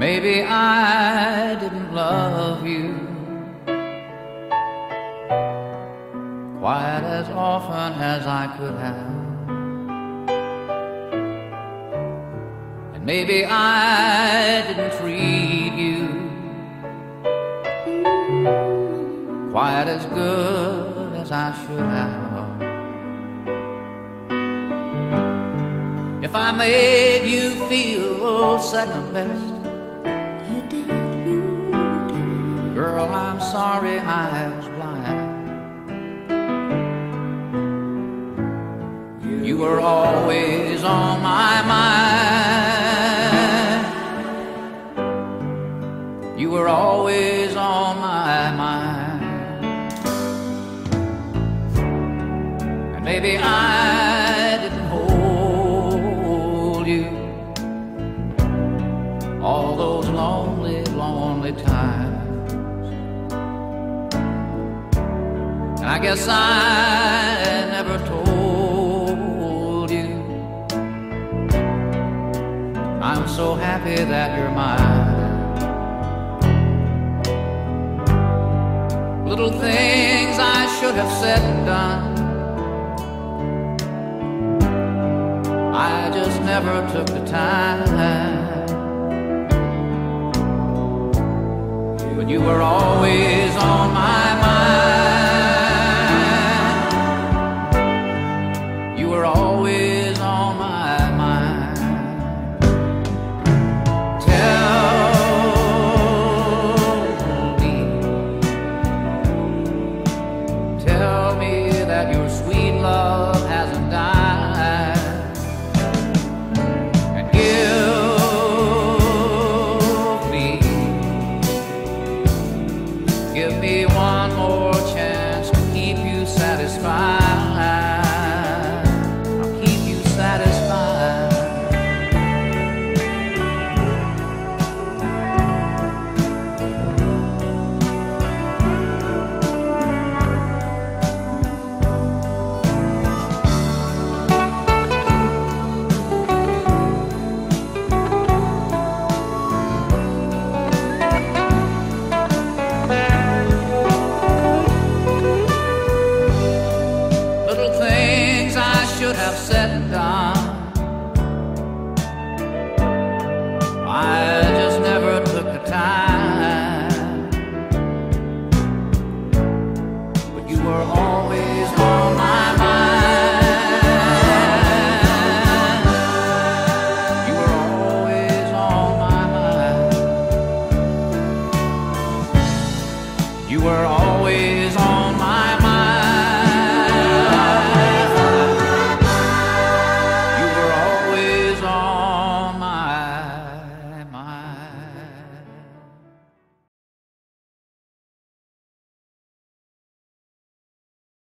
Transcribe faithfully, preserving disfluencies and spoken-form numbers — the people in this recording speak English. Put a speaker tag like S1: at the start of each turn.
S1: maybe I didn't love you quite as often as I could have. And maybe I didn't treat you quite as good as I should have. If I made you feel second best,
S2: you did, you did.
S1: Girl, I'm sorry I was blind. You were always on my mind. You were always on my mind. And maybe I didn't hold you all those lonely, lonely times. And I guess I never told you I'm so happy that you're mine. Little things I should have said and done, I just never took the time. But you were always on my mind. You were always on my mind. Tell me, tell me that your sweet love hasn't died. And give Give me one more chance to keep you satisfied. I'll keep you satisfied. Have said and done, I just never took the time. But you were on